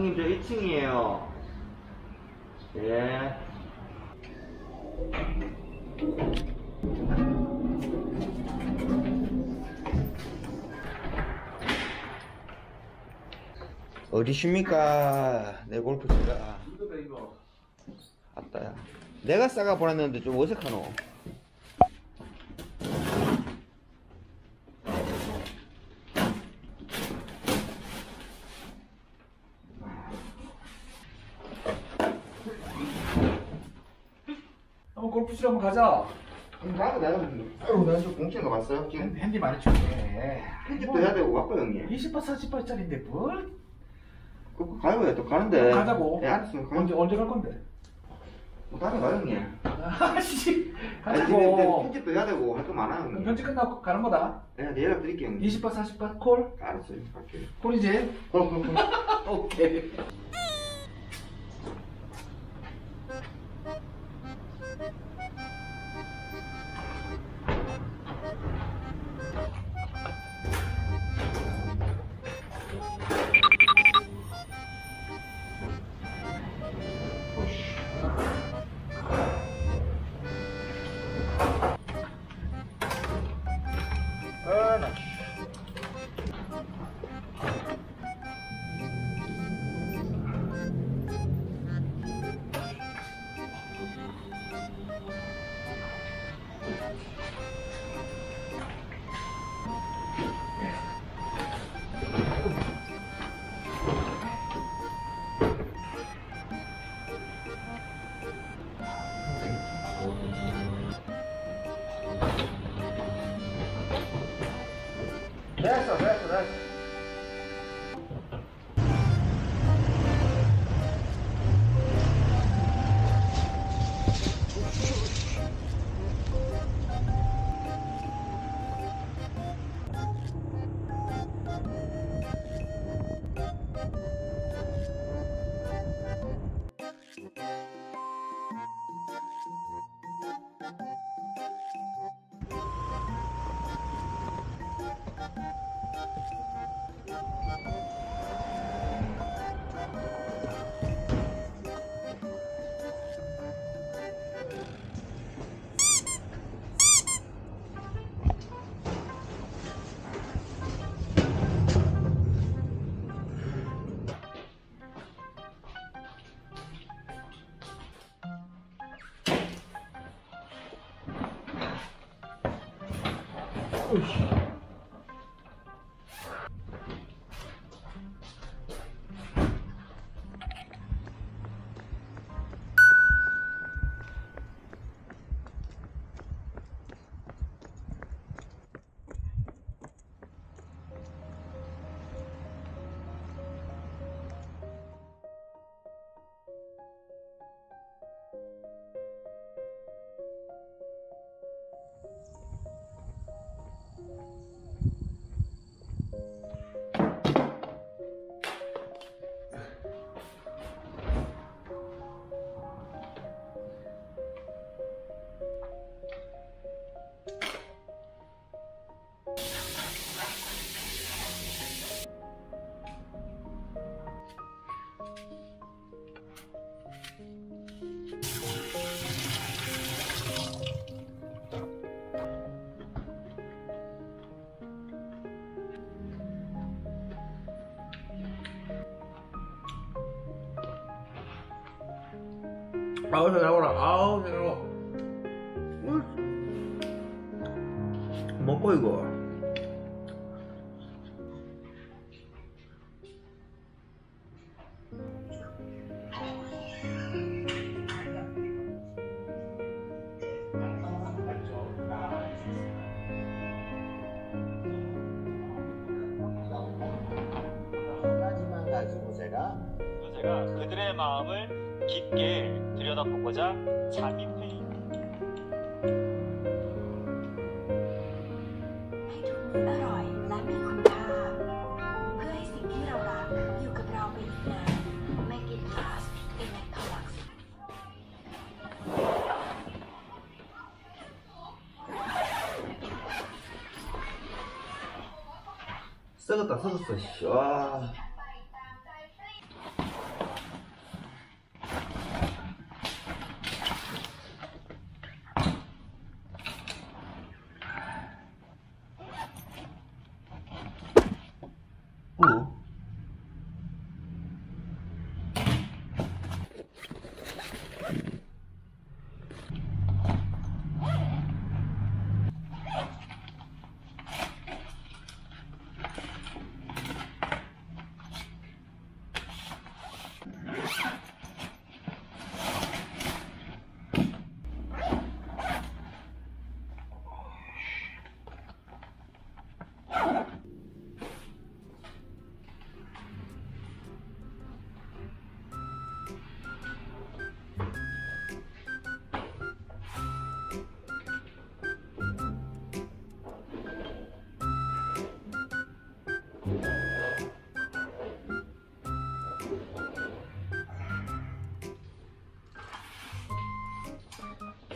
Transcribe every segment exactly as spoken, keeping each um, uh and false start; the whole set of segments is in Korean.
형님 저 일 층이에요. 예. 어디십니까? 내 골프채가. 아따야. 내가 싸가 보냈는데 좀 어색하노. 한번 골프 치러 한번 가자. 나도 내가 아유 내가 좀 공치는 거 봤어요? 지금 핸디 많이 쳤네. 편집도 해야 되고 바빠 형님. 이십 번 사십 번짜리인데 뭘? 그 가요 또 가는데. 가자고. 네 알았어. 언제 언제 갈 건데? 뭐 다음에 가요 형님. 아씨 아니 근데 가자고. 편집도 해야 되고 할 거 많아요 형님. 편집 끝나고 가는 거다. 네 내일 연락 드릴게요 형님. 이십 번 사십 번 콜? 알았어요. 갈게요. 콜이지? 그럼 그럼 그럼. 오케이. 됐어 됐어 됐어. 으이씨. 아우 잘 나오라. 아우 잘 나와. 먹고 이거. 가지만 가지고 제가 제가 그들의 마음을 깊게 들여다보고자 잠입해 ให้ทุกมื้ออร่อยและมีคุณค่าเพื่อให้สิ่งที่เรารักอยู่กับเราไปอีกนาน Make it last in Electrolux 썩었다 썩었어. 와.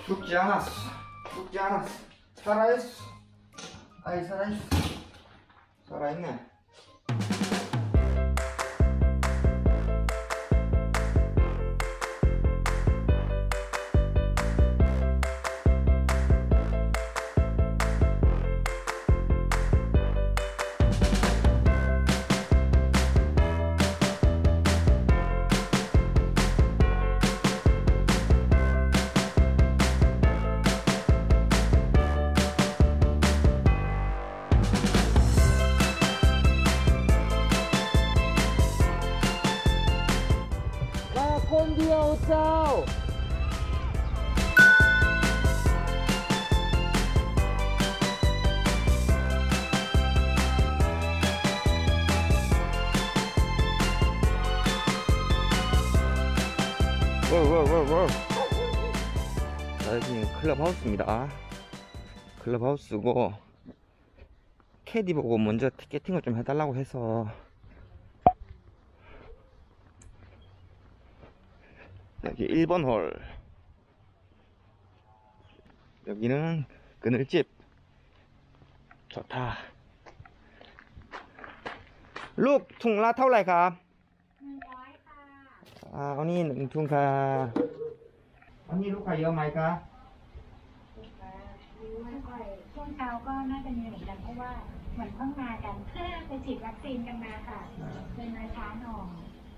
죽지 않았어. 죽지 않았어. 살아있어. 아이, 살아있어. 살아있네. 워워워워. 자, 여기는 클럽하우스입니다. 클럽하우스고 캐디 보고 먼저 티켓팅을 좀 해달라고 해서 여기 일 번 홀, 여기는 그늘집. 좋다. 룩ถุงละเท่าไหร่ครับอ่าอันนี้หนึ่งถุงค่ะอันนี้ลูกค้าเยอะไหมคะไม่ค่อยช่วงเช้าก็น่าจะมีเหมือนกันเพราะว่าเหมือนเพิ่งมากันเพื่อไปฉีดวัคซีนกันมาค่ะเลยมาช้าหน่อย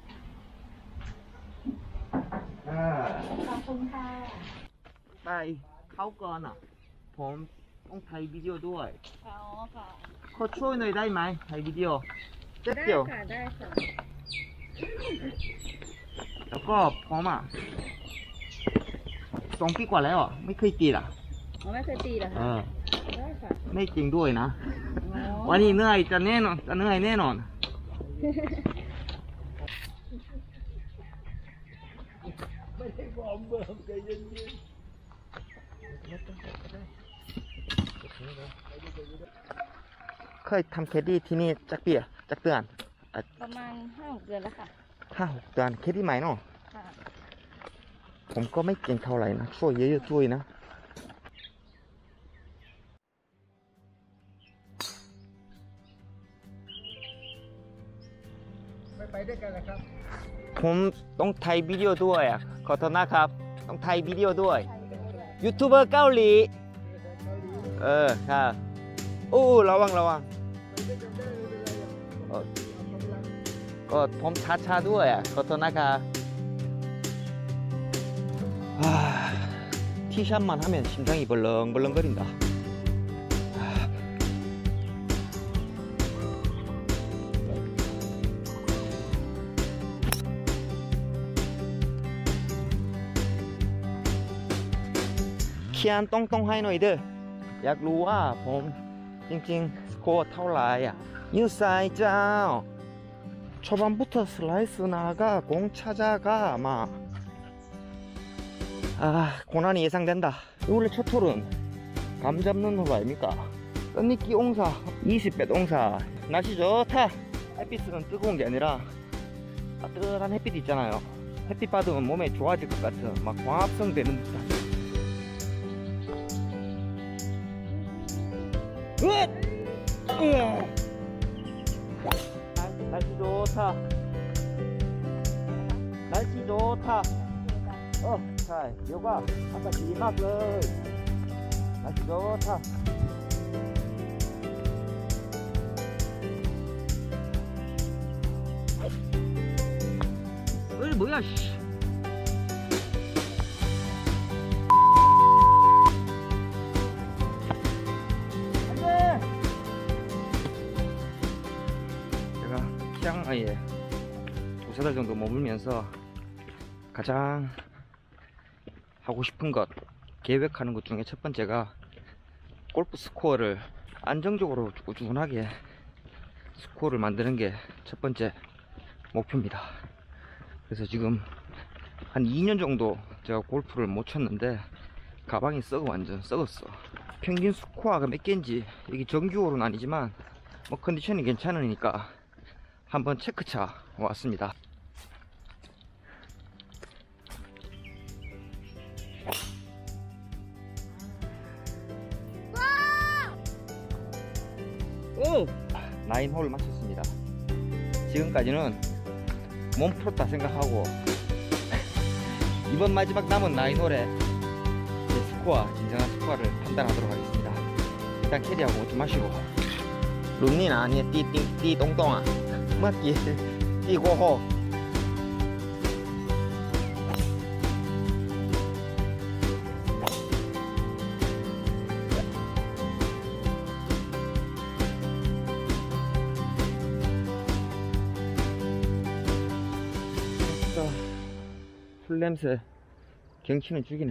อ่าขอบคุณค่ะไปเข้าก่อนอ่ะผมต้องถ่ายวิดีโอด้วยอ๋อค่ะเขาช่วยหน่อยได้ไหมถ่ายวิดีโอเจ๊เดียวค่ะได้ค่ะแล้วก็ผมอ่ะสองปีกว่าแล้วอ่ะไม่เคยตีอ่ะอ๋อไม่เคยตีเหรอเอคะอได้ค่ะไม่จริงด้วยนะอ๋อวันนี้เหนื่อยจะแน่นอนจะเหนื่อยแน่นอนเคยทำแคดดี้ที่นี่จักเปียจักเดือนประมาณห้าหกเดือนแล้วค่ะห้าหกเดือนแคดดี้ใหม่เนาะค่ะผมก็ไม่เก่งเท่าไหร่นะช่วยเยอะๆช่วยนะไม่ไปด้วยกันเลยครับผมต้องถ่ายวิดีโอด้วยอ่ะขอโทษนะครับต้องถ่ายวิดีโอด้วยยูทูบเบอร์เกาหลีเออครับอู้ระวังระวังเออก็ผมช้าๆด้วยอ่ะขอโทษนะครับ티샷만 하면 심장이 벌렁벌렁거린다. 키안 똥똥하이노이들 อยากรู้ว่าผมจริงๆสโกอร์เท่าไหร่อ่ะยูไซเจ้า 초반부터 슬라이스 나가 공 찾아가 막 아, 고난이 예상된다. 원래 첫 홀은 감 잡는 홀 아닙니까? 썬니끼 옹사, 이십 배 옹사. 날씨 좋다. 햇빛은 뜨거운 게 아니라 따뜻한 햇빛 있잖아요. 햇빛 받으면 몸에 좋아질 것 같은 막 광합성 되는 듯한. 으앗! 으아! 날씨 좋다. 날씨 좋다. 어, 자, 요가 아까 기막을 날씨 좋다. 어이 뭐야 씨. 안돼. 제가 치앙마이에 두세 달 정도 머물면서 가장 하고 싶은 것, 계획하는 것 중에 첫 번째가 골프 스코어를 안정적으로 꾸준하게 스코어를 만드는 게 첫 번째 목표입니다. 그래서 지금 한 이 년 정도 제가 골프를 못 쳤는데 가방이 썩어, 완전 썩었어. 평균 스코어가 몇 개인지 이게 정규홀은 아니지만 뭐 컨디션이 괜찮으니까 한번 체크차 왔습니다. 오! 나인 홀을 마쳤습니다. 지금까지는 몸 풀었다 생각하고 이번 마지막 남은 나인 홀에 제 스코어, 진정한 스코어를 판단하도록 하겠습니다. 일단 캐리하고 좀 마시고. 룬니나 아니야 띠띠 똥똥아 맞기 띠고호. 술 냄새 경치는 죽이네.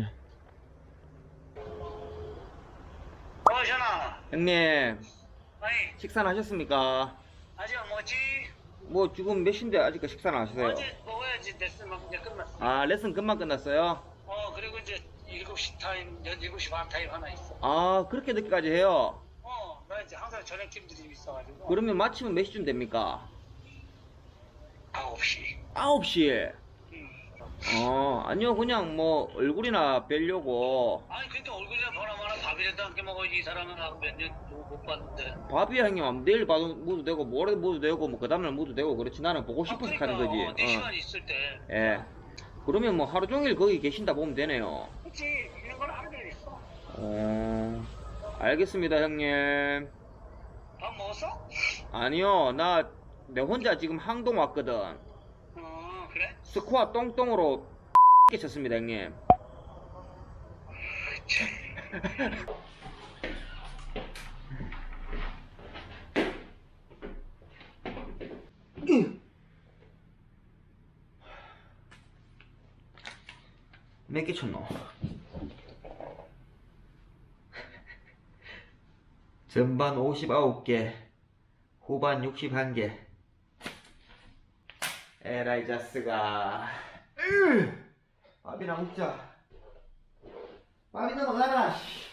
어, 현아. 형님 아니, 식사는 하셨습니까? 아직 뭐지? 뭐 지금 몇 시인데 아직까지 식사는 안 하셨어요? 어제 먹어야지 됐으면 이제 끝났어. 아 레슨 금방 끝났어요? 어, 그리고 이제 일곱 시 타임, 일곱 시 반 타임 하나 있어. 아 그렇게 늦게까지 해요? 어, 나 이제 항상 저녁 팀들이 있어가지고. 그러면 마치면 몇 시쯤 됩니까? 아홉 시. 아홉 시. 응. 어 아니요 그냥 뭐 얼굴이나 뵈려고. 아니, 근데 얼굴이나 보나마나 밥이라도 함께 먹어야지. 이 사람은 하고 몇 년 못 봤는데. 밥이야 형님. 내일 봐도 모두 되고 모레 모두 되고 뭐 그 다음날 모두 되고 그렇지. 나는 보고 싶어서 아, 하는 그러니까, 거지. 어, 네 어. 시간 있을 때. 예. 그러면 뭐 하루 종일 거기 계신다 보면 되네요. 그치, 있는 건 하루 종일 있어. 어 알겠습니다 형님. 밥 먹었어? 아니요 나 내 혼자 지금 항동 왔거든. 어, 그래? 스코어 똥똥으로 쳤습니다 형님. 몇 개 쳤노? 전반 오십구 개, 후반 육십일 개. 에라이 자스가. 밥이나 먹자. 밥이나 먹어라.